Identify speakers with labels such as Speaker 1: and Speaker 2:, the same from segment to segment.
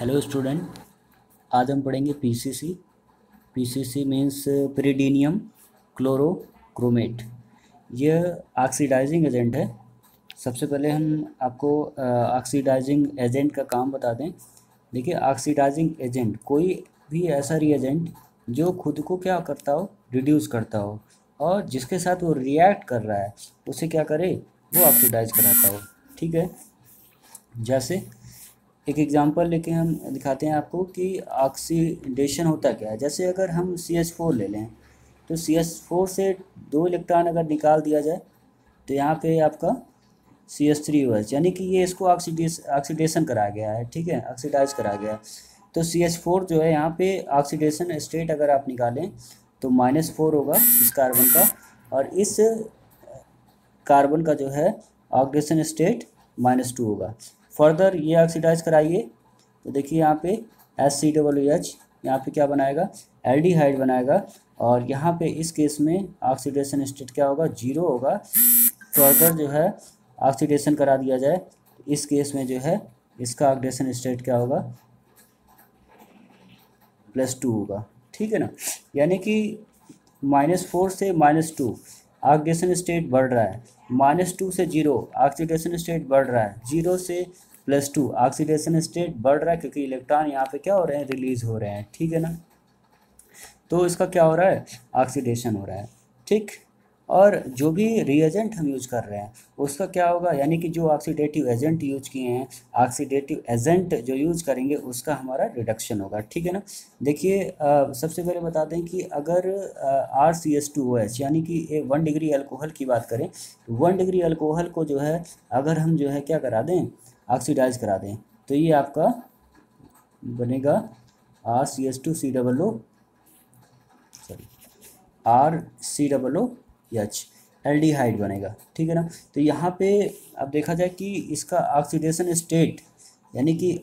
Speaker 1: Hello student, आज हम पढ़ेंगे PCC. PCC means pyridinium chlorochromate. यह ऑक्सीडाइजिंग एजेंट है। सबसे पहले हम आपको ऑक्सीडाइजिंग एजेंट का काम बता दें। देखिए, ऑक्सीडाइजिंग एजेंट कोई भी ऐसा रिएजेंट जो खुद को क्या करता हो, रिड्यूस करता हो, और जिसके साथ वो रिएक्ट कर रहा है उसे क्या करे, वो ऑक्सीडाइज कराता हो। ठीक है। जैसे एक एग्जांपल लेके हम दिखाते हैं आपको कि ऑक्सीडेशन होता क्या है। जैसे अगर हम CH4 ले लें तो CH4 से 2 इलेक्ट्रॉन अगर निकाल दिया जाए तो यहाँ पे आपका CH3OH, यानी कि ये इसको ऑक्सीडेशन करा गया है। ठीक है, ऑक्सीडाइज करा गया। तो CH4 जो है यहाँ पे ऑक्सीडेशन स्टेट अगर आप निकालें तो -4 होगा इस कार्बन का, और इस कार्बन का जो है ऑक्सीडेशन स्टेट -2 होगा। फर्दर ये ऑक्सीडाइज कराइए तो देखिए यहाँ पे HCOOH यहाँ पे क्या बनाएगा, एल्डिहाइड बनाएगा, और यहाँ पे इस केस में ऑक्सीडेशन स्टेट क्या होगा, 0 होगा। फर्दर जो है ऑक्सीडेशन करा दिया जाए तो इस केस में जो है इसका ऑक्सीडेशन स्टेट क्या होगा, +2 होगा। ठीक है ना, यानी कि -4 से -2 ऑक्सीडेशन स्टेट बढ़ रहा है, -2 से 0 ऑक्सीडेशन स्टेट बढ़ रहा है, 0 से +2 ऑक्सीडेशन स्टेट बढ़ रहा है, क्योंकि इलेक्ट्रॉन यहाँ पे क्या हो रहे हैं, रिलीज हो रहे हैं। ठीक है ना, तो इसका क्या हो रहा है, ऑक्सीडेशन हो रहा है। ठीक। और जो भी रिएजेंट हम यूज कर रहे हैं उसका क्या होगा, यानी कि जो ऑक्सीडेटिव एजेंट यूज किए हैं, ऑक्सीडेटिव एजेंट जो यूज करेंगे उसका हमारा रिडक्शन होगा। ठीक है ना। देखिए, सबसे पहले बता दें कि अगर RCH2OH यानी कि 1 डिग्री अल्कोहल की बात करें तो 1 डिग्री अल्कोहल को जो है अगर हम जो है क्या करा दें, ऑक्सीडाइज करा दें, तो ये आपका बनेगा RCH2COO RCOOH एल्डिहाइड बनेगा। ठीक है ना। तो यहाँ पे अब देखा जाए कि इसका ऑक्सीडेशन स्टेट यानी कि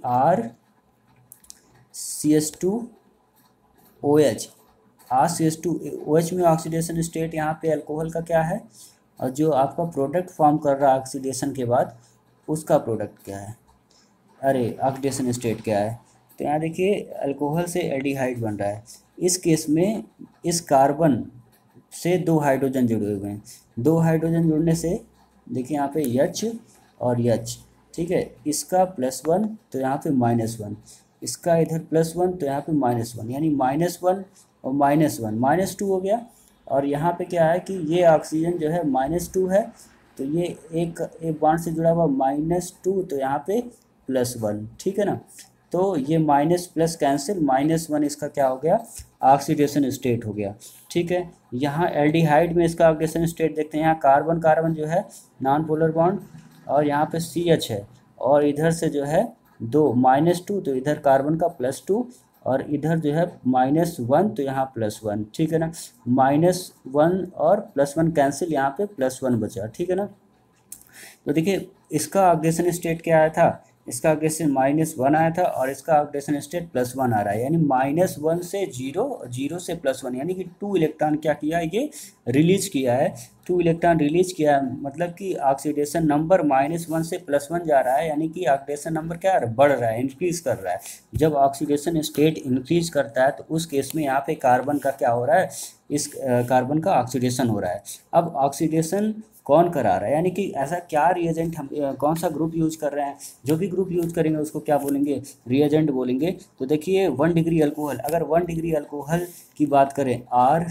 Speaker 1: RCH2OH में ऑक्सीडेशन स्टेट यहाँ पे अल्कोहल का क्या है, और जो आपका प्रोडक्ट फॉर्म कर रहा है ऑक्सीडेशन के बाद उसका प्रोडक्ट क्या है, अरे ऑक्सीडेशन स्टेट क्या है। तो यहाँ देखिए अल्कोहल से एल्डिहाइड बन रहा है। इस केस में इस कार्बन से 2 हाइड्रोजन जुड़े हुए हैं, 2 हाइड्रोजन जुड़ने से देखिए यहाँ पे H और H। ठीक है, इसका +1 तो यहाँ पे -1, इसका इधर +1 तो यहाँ पे -1, यानी -1 और -1 -2 हो गया। और यहाँ पे क्या है कि ये ऑक्सीजन जो है -2 है, तो ये एक बॉन्ड से जुड़ा हुआ -2, तो यहाँ पे +1। ठीक है ना। तो ये माइनस प्लस कैंसिल, -1 इसका क्या हो गया, ऑक्सीडेशन स्टेट हो गया। ठीक है। यहाँ एल्डिहाइड में इसका ऑक्सीडेशन स्टेट देखते हैं, यहाँ कार्बन कार्बन जो है नॉन पोलर बॉन्ड, और यहाँ पे CH है, और इधर से जो है 2 -2 तो इधर कार्बन का +2, और इधर जो है -1 तो यहाँ +1। ठीक है ना। -1 और +1 कैंसिल, यहाँ पे +1 बचा। ठीक है ना। तो देखिए इसका ऑक्सीडेशन स्टेट क्या आया था, इसका ऑक्सीडेशन -1 आया था, और इसका ऑक्सीडेशन स्टेट +1 आ रहा है, यानी -1 से 0, 0 से +1, यानी कि 2 इलेक्ट्रॉन क्या किया, ये रिलीज किया है। 2 इलेक्ट्रॉन रिलीज किया है, मतलब कि ऑक्सीडेशन नंबर -1 से +1 जा रहा है, यानी कि ऑक्सीडेशन नंबर क्या है, बढ़ रहा है, इंक्रीज कर रहा है। जब ऑक्सीडेशन स्टेट इंक्रीज करता है तो उस केस में यहाँ पे कार्बन का क्या हो रहा है, इस कार्बन का ऑक्सीडेशन हो रहा है। अब ऑक्सीडेशन कौन करा रहा है, यानी कि ऐसा क्या रिएजेंट हम कौन सा ग्रुप यूज कर रहे हैं, जो भी ग्रुप यूज करेंगे उसको क्या बोलेंगे, रिएजेंट बोलेंगे। तो देखिए 1 डिग्री अल्कोहल, अगर 1 डिग्री अल्कोहल की बात करें,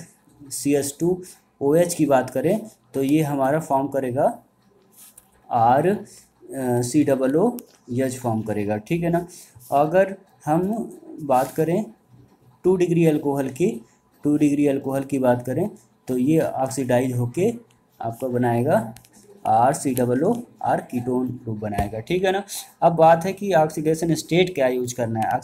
Speaker 1: RCH2OH की बात करें, तो ये हमारा फॉर्म करेगा RCOOH फॉर्म करेगा। ठीक है ना। अगर हम बात करें 2 डिग्री अल्कोहल की, 2 डिग्री अल्कोहल की बात करें तो ये ऑक्सीडाइज होके आपका बनाएगा RCOOR कीटोन ग्रुप बनाएगा। ठीक है ना। अब बात है कि ऑक्सीडेशन स्टेट क्या यूज करना है,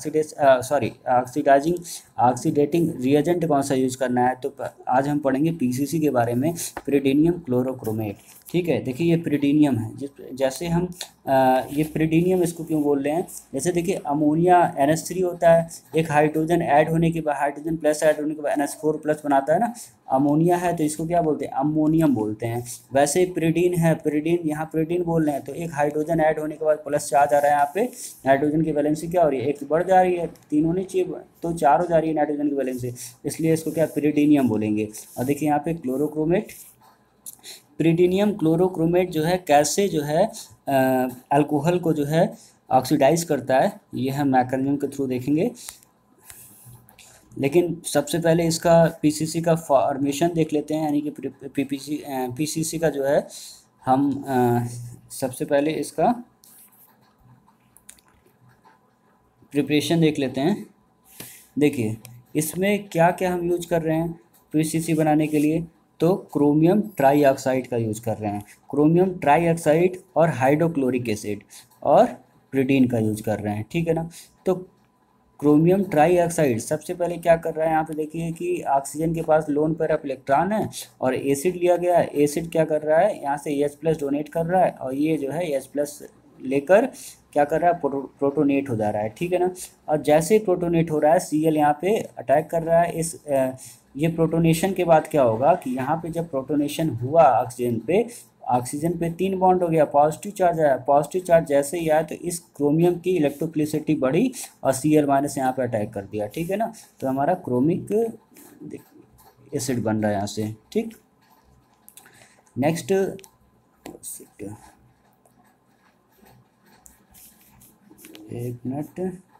Speaker 1: ऑक्सीडेटिंग रिएजेंट कौन सा यूज करना है। तो आज हम पढ़ेंगे पीसीसी के बारे में, पिरिडीनियम क्लोरोक्रोमेट। ठीक है। देखिए ये पिरिडीनियम है, जैसे हम ये पिरिडीनियम इसको क्यों बोल रहे हैं, जैसे देखिए अमोनिया NH3 होता है, एक हाइड्रोजन ऐड होने के बाद, हाइड्रोजन प्लस ऐड होने के बाद NH4+ बनाता है ना, अमोनिया है तो इसको क्या बोलते हैं, अमोनियम बोलते हैं। वैसे ही पिरिडीन है, पिरिडीन यहाँ पिरिडीन बोल रहे हैं, तो एक हाइड्रोजन ऐड होने के बाद प्लस चार्ज आ रहा है यहाँ पे, नाइट्रोजन की वैलेंसी क्या हो रही है, एक बढ़ जा रही है, 3 होनी चाहिए तो 4 हो जा रही है नाइट्रोजन की वैलेंसी, इसलिए इसको क्या पिरिडीनियम बोलेंगे। और देखिए यहाँ पे क्लोरोक्रोमेट, पिरिडीनियम क्लोरोक्रोमेट जो है कैसे जो है अल्कोहल को जो है ऑक्सीडाइज करता है, ये हम मैकेनिज्म के थ्रू देखेंगे। लेकिन सबसे पहले इसका पीसीसी का फॉर्मेशन देख लेते हैं, यानी कि पीसीसी का जो है हम सबसे पहले इसका प्रिपरेशन देख लेते हैं। देखिए इसमें क्या क्या हम यूज कर रहे हैं पीसीसी बनाने के लिए, तो क्रोमियम ट्राईऑक्साइड का यूज कर रहे हैं, क्रोमियम ट्राईऑक्साइड और हाइड्रोक्लोरिक एसिड और प्रिडीन का यूज कर रहे हैं, ठीक है ना। तो क्रोमियम ट्राईऑक्साइड सबसे पहले क्या कर रहा है, यहाँ पे देखिए कि ऑक्सीजन के पास लोन पेयर ऑफ इलेक्ट्रॉन है और एसिड लिया गया है, एसिड क्या कर रहा है, यहाँ से H+ डोनेट कर रहा है और ये जो है H+ लेकर क्या कर रहा है, प्रोटोनेट हो जा रहा है, ठीक है ना। और जैसे ही प्रोटोनेट हो रहा है Cl यहाँ पे अटैक कर रहा है इस ये प्रोटोनेशन के बाद क्या होगा कि यहाँ पे जब प्रोटोनेशन हुआ ऑक्सीजन पे 3 बॉन्ड हो गया, पॉजिटिव चार्ज आया, पॉजिटिव चार्ज जैसे ही आया तो इस क्रोमियम की इलेक्ट्रोफिलिसिटी बढ़ी और Cl- यहाँ पे अटैक कर दिया, ठीक है ना। तो हमारा क्रोमिक एसिड बन रहा है यहाँ से, ठीक। नेक्स्ट एक मिनट,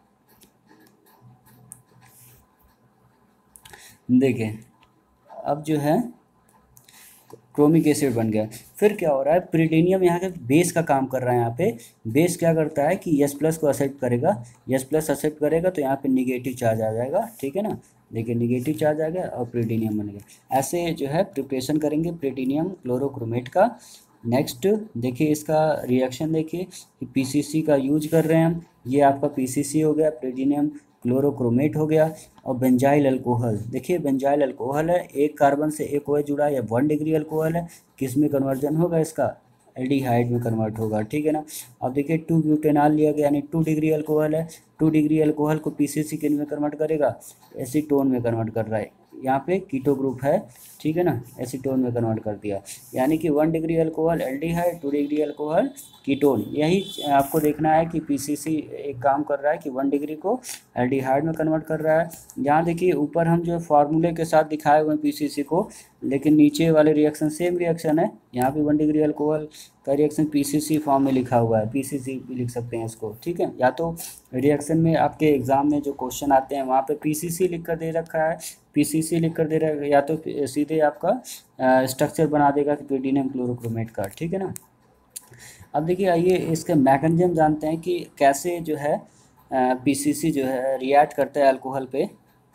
Speaker 1: देखिए अब जो है क्रोमिक एसिड बन गया। फिर क्या हो रहा है, पिरिडीनियम यहाँ के बेस का काम कर रहा है, यहाँ पे बेस क्या करता है कि H+ को एक्सेप्ट करेगा, H+ एक्सेप्ट करेगा तो यहाँ पे निगेटिव चार्ज आ जाएगा, ठीक है ना। देखिए निगेटिव चार्ज आ गया और पिरिडीनियम बन गया। ऐसे जो है प्रिपरेशन करेंगे पिरिडीनियम क्लोरोक्रोमेट का। नेक्स्ट देखिए इसका रिएक्शन देखिए कि पीसीसी का यूज कर रहे हैं हम, ये आपका पीसीसी हो गया, पिरिडीनियम क्लोरोक्रोमेट हो गया। और बेंजाइल अल्कोहल, देखिए बेंजाइल अल्कोहल है, एक कार्बन से एक OH जुड़ा है, 1 डिग्री अल्कोहल है, किस में कन्वर्जन होगा इसका, एल्डिहाइड में कन्वर्ट होगा, ठीक है ना। अब देखिए 2 ब्यूटेनॉल लिया गया, यानी 2 डिग्री अल्कोहल है, 2 डिग्री अल्कोहल को पीसीसी किन में कन्वर्ट करेगा, एसीटोन में कन्वर्ट कर रहा है, यहाँ पे कीटो ग्रुप है, ठीक है ना, एसीटोन में कन्वर्ट कर दिया, यानी कि 1 degree alcohol aldehyde, 2 degree alcohol ketone. यही आपको देखना है कि पीसीसी एक काम कर रहा है कि 1 डिग्री को एल्डिहाइड में कन्वर्ट कर रहा है। यहाँ देखिए ऊपर हम जो फार्मूले के साथ दिखाए हुए हैं पीसीसी को, लेकिन नीचे वाले रिएक्शन सेम रिएक्शन है, यहाँ पे 1 डिग्री अल्कोहल का रिएक्शन पीसीसी फॉर्म में लिखा हुआ है, पीसीसी भी लिख सकते हैं इसको, ठीक है। या तो रिएक्शन में आपके एग्जाम में जो क्वेश्चन आते हैं वहाँ पे पीसीसी लिख कर दे रखा है, पीसीसी लिख कर दे रहा है, या तो सीधे आपका स्ट्रक्चर बना देगा कि पिरिडीनियम क्लोरोक्रोमेट का, ठीक है ना। अब देखिए आइए इसके मैकेनिज्म जानते हैं कि कैसे जो है पीसीसी जो है रिएक्ट करता है अल्कोहल पे,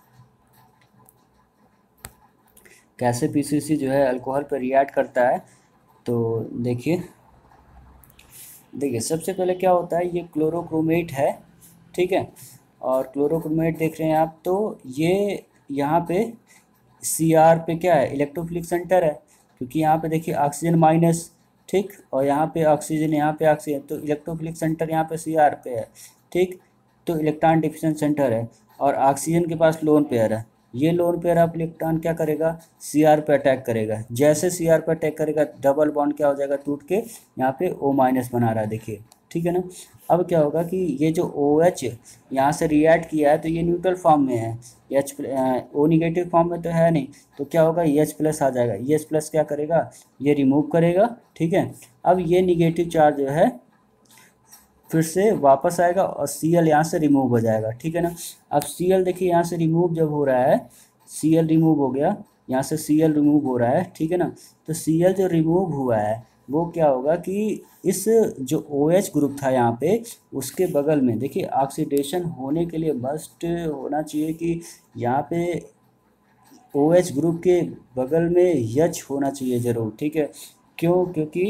Speaker 1: कैसे पीसीसी जो है अल्कोहल पे रिएक्ट करता है। तो देखिए सबसे पहले क्या होता है, ये क्लोरोक्रोमेट है, ठीक है, और क्लोरोक्रोमेट देख रहे हैं आप, तो ये यहाँ पे Cr पे क्या है, इलेक्ट्रोफिलिक सेंटर है, क्योंकि यहाँ पे देखिए ऑक्सीजन माइनस, ठीक, और यहाँ पे ऑक्सीजन, यहाँ पे ऑक्सीजन, तो इलेक्ट्रोफिलिक सेंटर यहाँ पे Cr पे है, ठीक, तो इलेक्ट्रॉन डिफिशन सेंटर है और ऑक्सीजन के पास लोन पेयर है, ये लोन पेयर ऑफ इलेक्ट्रॉन क्या करेगा, Cr पे अटैक करेगा, जैसे Cr पे अटैक करेगा डबल बॉन्ड क्या हो जाएगा, टूट के यहाँ पे O- बना रहा है, देखिए, ठीक है ना। अब क्या होगा कि ये जो OH यहाँ से रिएक्ट किया है तो ये न्यूट्रल फॉर्म में है, O निगेटिव फॉर्म में तो है नहीं, तो क्या होगा, H+ आ जाएगा, H+ क्या करेगा, ये रिमूव करेगा, ठीक है। अब ये निगेटिव चार्ज जो है फिर से वापस आएगा और Cl यहाँ से रिमूव हो जाएगा, ठीक है ना। अब Cl देखिए यहाँ से रिमूव जब हो रहा है, Cl रिमूव हो गया, यहाँ से Cl रिमूव हो रहा है, ठीक है ना। तो Cl जो रिमूव हुआ है वो क्या होगा कि इस जो OH ग्रुप था यहाँ पे उसके बगल में देखिए ऑक्सीडेशन होने के लिए मस्ट होना चाहिए कि यहाँ पे OH ग्रुप के बगल में H होना चाहिए ज़रूर, ठीक है। क्यों, क्योंकि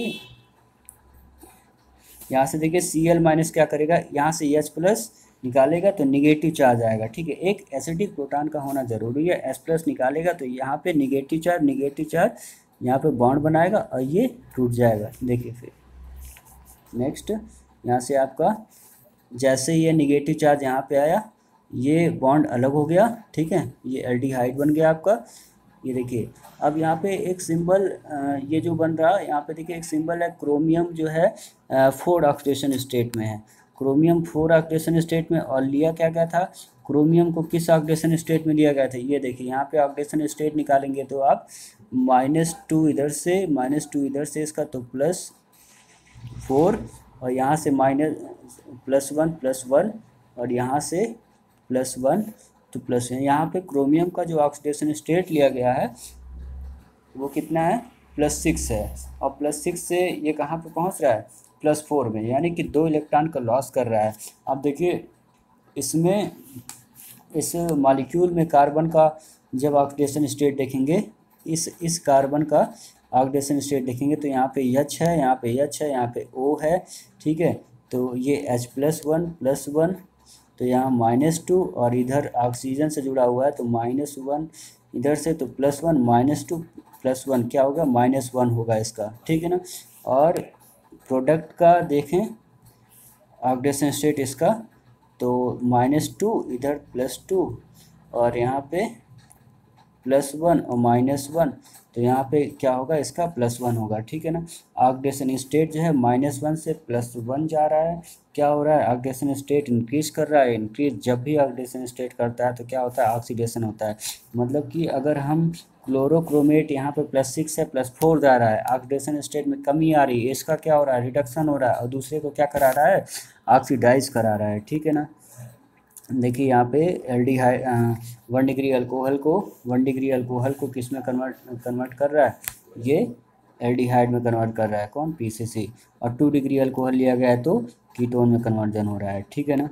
Speaker 1: यहाँ से देखिए Cl- क्या करेगा, यहाँ से H+ निकालेगा तो निगेटिव चार्ज आएगा, ठीक है, एक एसिडिक प्रोटॉन का होना जरूरी है, H+ निकालेगा तो यहाँ पे निगेटिव चार्ज यहाँ पे बॉन्ड बनाएगा और ये टूट जाएगा। देखिए फिर नेक्स्ट यहाँ से आपका जैसे ये निगेटिव चार्ज यहाँ पे आया, ये बॉन्ड अलग हो गया, ठीक है, ये एल्डिहाइड बन गया आपका, ये देखिए अब यहाँ पे एक सिंबल ये जो बन रहा है यहाँ पे देखिए एक सिंबल है क्रोमियम जो है 4 ऑक्सीडेशन स्टेट में है। क्रोमियम 4 ऑक्सीडेशन स्टेट में, और लिया क्या गया था, क्रोमियम को किस ऑक्सीडेशन स्टेट में लिया गया था, ये देखिए यहाँ पे ऑक्सीडेशन स्टेट निकालेंगे तो आप -2 इधर से, -2 इधर से इसका, तो +4, और यहाँ से +1 और यहाँ से +1, तो +1। यहाँ पे क्रोमियम का जो ऑक्सीडेशन स्टेट लिया गया है वो कितना है, +6 है, और +6 से ये कहाँ पे पहुँच रहा है, +4 में, यानी कि 2 इलेक्ट्रॉन का लॉस कर रहा है। अब देखिए इसमें, इस मॉलिक्यूल में कार्बन का जब ऑक्सीडेशन स्टेट देखेंगे, इस कार्बन का ऑक्सीडेशन स्टेट देखेंगे तो यहाँ पे H है, यहाँ पे H है, यहाँ पे O है, ठीक है। तो ये H+1+1, तो यहाँ -2, और इधर ऑक्सीजन से जुड़ा हुआ है तो -1 इधर से, तो +1 -2 +1 क्या होगा, -1 होगा इसका, ठीक है ना। और प्रोडक्ट का देखें ऑक्सीडेशन स्टेट इसका, तो -2 इधर +2, और यहाँ पे +1 और -1, तो यहाँ पे क्या होगा, इसका +1 होगा, ठीक है ना। ऑक्सीडेशन स्टेट जो है -1 से +1 जा रहा है, क्या हो रहा है, ऑक्सीडेशन स्टेट इंक्रीज कर रहा है। इंक्रीज जब भी ऑक्सीडेशन स्टेट करता है तो क्या होता है, ऑक्सीडेशन होता है। मतलब कि अगर हम क्लोरोक्रोमेट यहाँ पे +6 से +4 जा रहा है, ऑक्सीडेशन स्टेट में कमी आ रही है, इसका क्या हो रहा है, रिडक्शन हो रहा है, और दूसरे को क्या करा रहा है, ऑक्सीडाइज करा रहा है, ठीक है ना। देखिए यहाँ पे एल्डिहाइड 1 डिग्री अल्कोहल को 1 डिग्री अल्कोहल को किस में कन्वर्ट कर रहा है, ये एल्डिहाइड में कन्वर्ट कर रहा है, कौन, PCC। और 2 डिग्री अल्कोहल लिया गया है तो कीटोन में कन्वर्जन हो रहा है, ठीक है ना।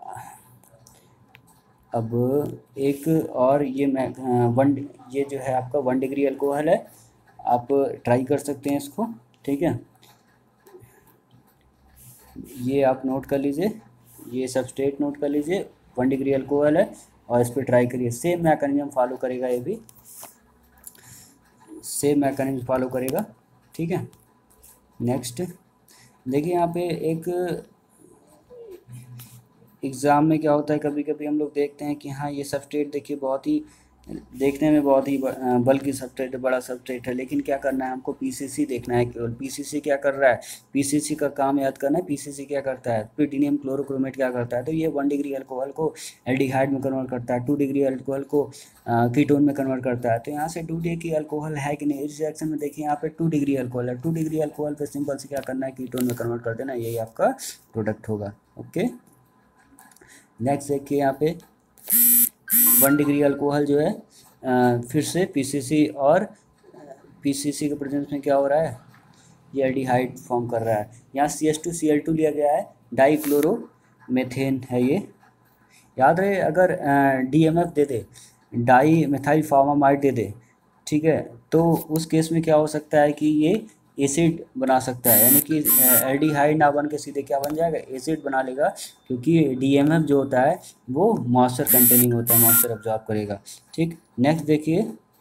Speaker 1: अब एक और ये ये जो है आपका 1 डिग्री अल्कोहल है, आप ट्राई कर सकते हैं इसको, ठीक है। ये आप नोट कर लीजिए, ये सबस्ट्रेट नोट कर लीजिए, 1 डिग्री अल्कोहल है, और इस पर ट्राई करिए, सेम मैकेनिज्म फॉलो करेगा, ये भी सेम मैकेनिज्म फॉलो करेगा, ठीक है। नेक्स्ट देखिए यहाँ पे एक एग्ज़ाम में क्या होता है, कभी कभी हम लोग देखते हैं कि हाँ ये सबस्ट्रेट देखिए बहुत ही देखने में बहुत ही बल्कि सबस्ट्रेट, बड़ा सबस्ट्रेट है, लेकिन क्या करना है हमको, PCC देखना है केवल। PCC क्या कर रहा है, PCC का काम याद करना है। PCC क्या करता है, प्लैटिनम क्लोरोक्रोमेट क्या करता है, तो ये 1 डिग्री अल्कोहल को एल्डिहाइड में कन्वर्ट करता है, 2 डिग्री अल्कोहल को कीटोन में कन्वर्ट करता है। तो यहाँ से 2 डिग्री अल्कोहल है कि नहीं, इस रिएक्शन में देखिए यहाँ पे 2 डिग्री अल्कोहल है, 2 डिग्री अल्कोहल पे सिंपल से क्या करना है, कीटोन में कन्वर्ट कर देना, यही आपका प्रोडक्ट होगा, ओके। नेक्स्ट देखिए यहाँ पे 1 डिग्री अल्कोहल जो है फिर से PCC, और PCC के प्रेजेंस में क्या हो रहा है, ये एल्डिहाइड फॉर्म कर रहा है। यहाँ CH2Cl2 लिया गया है, डाईक्लोरोमेथेन है ये, याद रहे। अगर DMF दे दे, डाई मेथाइल फॉर्मामाइड दे दे, ठीक है, तो उस केस में क्या हो सकता है कि ये एसिड बना सकता है, यानी कि एल्डिहाइड ना बन के सीधे क्या बन जाएगा, एसिड बना लेगा, क्योंकि DMF जो होता है वो मॉइस्चर कंटेनिंग होता है, मॉइस्चर अब्जॉर्ब करेगा, ठीक। नेक्स्ट देखिए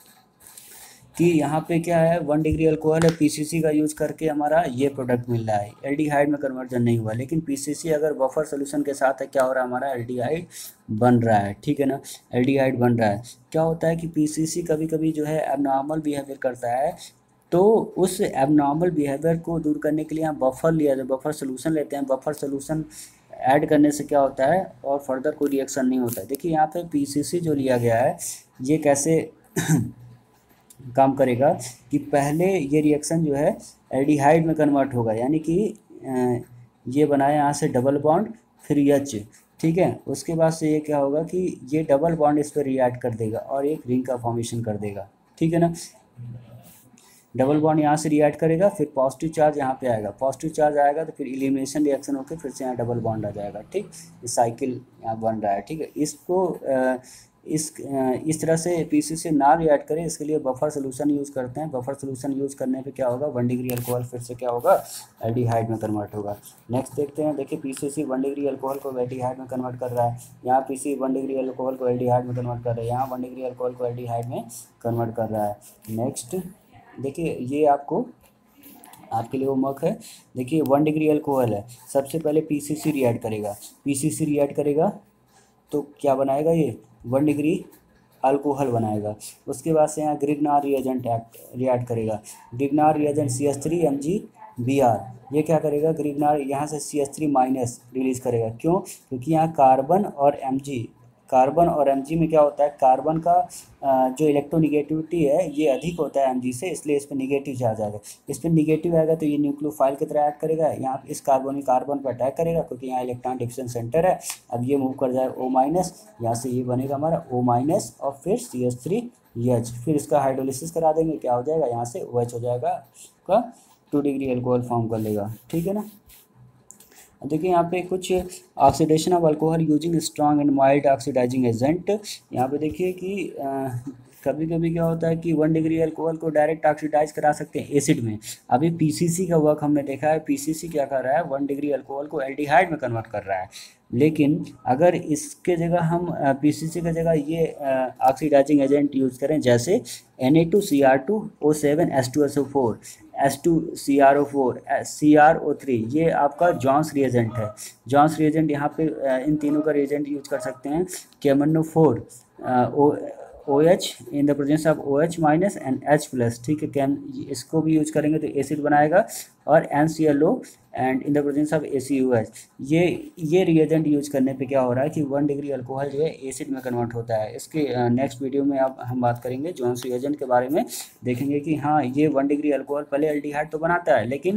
Speaker 1: कि यहाँ पे क्या है, 1 डिग्री अल्कोहल है, PCC का यूज़ करके हमारा ये प्रोडक्ट मिल रहा है, एल्डिहाइड में कन्वर्जन नहीं हुआ, लेकिन PCC अगर बफर सोल्यूशन के साथ है, क्या हो रहा है, हमारा एल्डिहाइड बन रहा है, ठीक है ना, एल्डिहाइड बन रहा है। क्या होता है कि PCC कभी कभी जो है एबनॉर्मल बिहेवियर करता है, तो उस एबनॉर्मल बिहेवियर को दूर करने के लिए हम बफर लिया जाए, बफर सोल्यूशन लेते हैं। बफर सोल्यूशन ऐड करने से क्या होता है, और फर्दर कोई रिएक्शन नहीं होता है। देखिए यहाँ पे PCC जो लिया गया है, ये कैसे काम करेगा कि पहले ये रिएक्शन जो है एल्डिहाइड में कन्वर्ट होगा, यानी कि ये बनाया यहाँ से डबल बॉन्ड, फिर H, ठीक है। उसके बाद से ये क्या होगा कि ये डबल बॉन्ड इस पर रिएक्ट कर देगा और एक रिंग का फॉर्मेशन कर देगा, ठीक है ना। डबल बॉन्ड यहाँ से रिएक्ट करेगा, फिर पॉजिटिव चार्ज यहाँ पे आएगा, पॉजिटिव चार्ज आएगा तो फिर एलिमिनेशन रिएक्शन होकर फिर से यहाँ डबल बॉन्ड आ जाएगा, ठीक। इस साइकिल यहाँ बन रहा है, ठीक है। इसको इस तरह से PCC ना रिएक्ट करे, इसके लिए बफर सोल्यूशन यूज़ करते हैं। बफर सोल्यूशन यूज़ करने पे क्या होगा, 1 डिग्री अल्कोहल फिर से क्या होगा, एल्डिहाइड में कन्वर्ट होगा। नेक्स्ट देखते हैं, देखिए PCC 1 डिग्री अल्कोहल को एल्डिहाइड में कन्वर्ट कर रहा है, यहाँ PCC 1 डिग्री अल्कोहल को एल्डिहाइड में कन्वर्ट कर रहा है, यहाँ 1 डिग्री अल्कोहल को एल्डिहाइड में कन्वर्ट कर रहा है। नेक्स्ट देखिए ये आपके लिए होमवर्क है। देखिए 1 डिग्री अल्कोहल है, सबसे पहले PCC रिएक्ट करेगा, PCC रिएक्ट करेगा तो क्या बनाएगा, ये 1 डिग्री अल्कोहल बनाएगा। उसके बाद से यहाँ ग्रिग्नार रिएजेंट रिएक्ट करेगा। ग्रिग्नार रिएजेंट CH3 Mg Br, ये क्या करेगा, ग्रिग्नार यहाँ से CH3 माइनस रिलीज करेगा। क्यों? क्योंकि यहाँ कार्बन और Mg में क्या होता है, कार्बन का जो इलेक्ट्रोनिगेटिविटी है ये अधिक होता है Mg से, इसलिए इस पर निगेटिव चार्ज आएगा। इस पर निगेटिव आएगा तो ये न्यूक्लियोफाइल की तरह एक्ट करेगा, यहाँ इस कार्बन पर अटैक करेगा, क्योंकि यहाँ इलेक्ट्रॉन डिफिशन सेंटर है। अब ये मूव कर जाएगा O-, यहाँ से ये बनेगा हमारा O- और फिर CH3H, फिर इसका हाइड्रोलिसिस करा देंगे, क्या हो जाएगा, यहाँ से OH हो जाएगा, उसका 2 डिग्री अल्कोहल फॉर्म कर लेगा। ठीक है ना। देखिए यहाँ पे कुछ oxidation of alcohol using strong and mild oxidising agent. यहाँ पे देखिए कि कभी कभी क्या होता है कि 1 डिग्री अल्कोहल को डायरेक्ट ऑक्सीडाइज करा सकते हैं एसिड में। अभी पीसीसी का वर्क हमने देखा है, पीसीसी क्या कर रहा है, 1 डिग्री अल्कोहल को एल्डिहाइड में कन्वर्ट कर रहा है। लेकिन अगर इसके जगह हम पीसीसी की जगह ये ऑक्सीडाइजिंग एजेंट यूज़ करें, जैसे Na2Cr2O7H2SO4, H2CrO4, CrO3, ये आपका जॉन्स रिएजेंट है। जॉन्स रिएजेंट यहाँ पे इन तीनों का रिएजेंट यूज कर सकते हैं। KMnO4 OH in the presence of OH- and H+, ठीक है, इसको भी यूज करेंगे तो एसिड बनाएगा। और NClO and in the presence of ACOH, ये रिएजेंट यूज करने पे क्या हो रहा है कि 1 डिग्री अल्कोहल जो है एसिड में कन्वर्ट होता है। इसके नेक्स्ट वीडियो में अब हम बात करेंगे जॉन्स रिएजेंट के बारे में, देखेंगे कि हाँ ये 1 डिग्री अल्कोहल पहले एल्डिहाइड तो बनाता है, लेकिन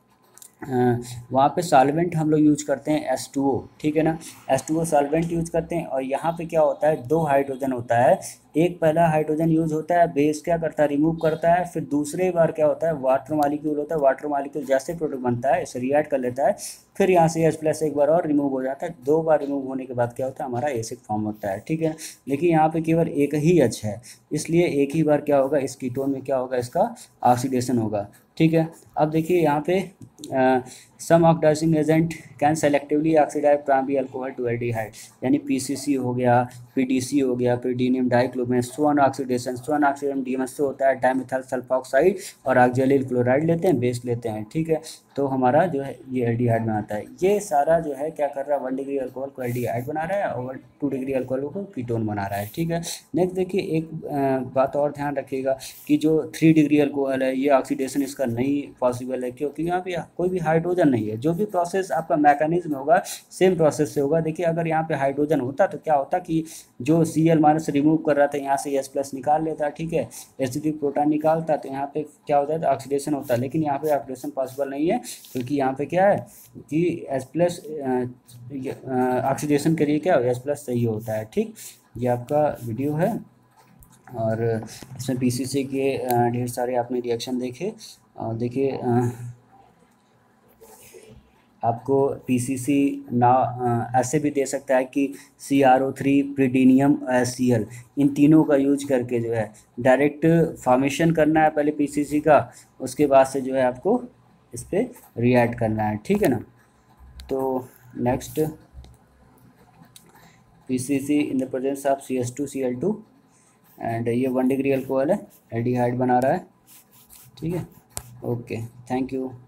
Speaker 1: वहाँ पे सॉल्वेंट हम लोग यूज करते हैं H2O, ठीक है ना, H2O सॉल्वेंट यूज करते हैं। और यहाँ पे क्या होता है, 2 हाइड्रोजन होता है, एक पहला हाइड्रोजन यूज होता है, बेस क्या करता है, रिमूव करता है, फिर दूसरे बार क्या होता है, वाटर मॉलिक्यूल होता है, वाटर मॉलिक्यूल जैसे प्रोडक्ट बनता है इसे रिएक्ट कर लेता है, फिर यहाँ से H+ एक बार और रिमूव हो जाता है। 2 बार रिमूव होने के बाद क्या होता है, हमारा एसिड फॉर्म होता है। ठीक है, लेकिन यहाँ पे केवल एक ही H है, इसलिए एक ही बार क्या होगा, इस कीटोन में क्या होगा, इसका ऑक्सीडेशन होगा। ठीक है, अब देखिए यहाँ पे some oxidising agent can selectively oxidise primary alcohol to aldehyde, यानी पीसीसी हो गया, पीडीसी हो गया, pyridinium dichromate, Swern oxidation, Swern oxidation DMSO होता है, डाइमेथाइल सल्फॉक्साइड, और ऑक्जेलिल क्लोराइड लेते हैं, बेस लेते हैं। ठीक है, तो हमारा जो है ये एल्डिहाइड में आता है। ये सारा जो है क्या कर रहा है, 1 डिग्री अल्कोहल को एल्डिहाइड बना रहा है और 2 डिग्री अल्कोहल को कीटोन बना रहा है। ठीक है, नेक्स्ट देखिए एक बात और ध्यान रखिएगा कि जो 3 डिग्री अल्कोहल है ये ऑक्सीडेशन इसका नहीं पॉसिबल है, क्योंकि यहाँ पे कोई भी हाइड्रोजन नहीं है। जो भी प्रोसेस आपका मैकेनिज्म होगा सेम प्रोसेस से होगा। देखिए अगर यहाँ पे हाइड्रोजन होता तो क्या होता कि जो Cl- रिमूव कर रहा था यहाँ से H+ निकाल लेता, ठीक है, एसिडिक प्रोटॉन निकालता, तो यहाँ पे क्या होता है, तो ऑक्सीडेशन होता है। लेकिन यहाँ पे ऑक्सीडेशन पॉसिबल नहीं है, क्योंकि यहाँ पे क्या है कि H+ ऑक्सीडेशन के लिए क्या H+ सही होता है। ठीक, ये आपका वीडियो है और इसमें पीसीसी के ढेर सारे आपने रिएक्शन देखे। और देखिए आपको पीसीसी ना ऐसे भी दे सकता है कि CrO3 प्रीडीनियम Cl, इन तीनों का यूज करके जो है डायरेक्ट फॉर्मेशन करना है पहले पीसीसी का, उसके बाद से जो है आपको इस पर रिएक्ट करना है। ठीक है ना। तो next PCC in the presence of CH2Cl2 and ये 1 डिग्री अल्कोहल है, एल्डिहाइड बना रहा है। ठीक है, ओके, थैंक यू।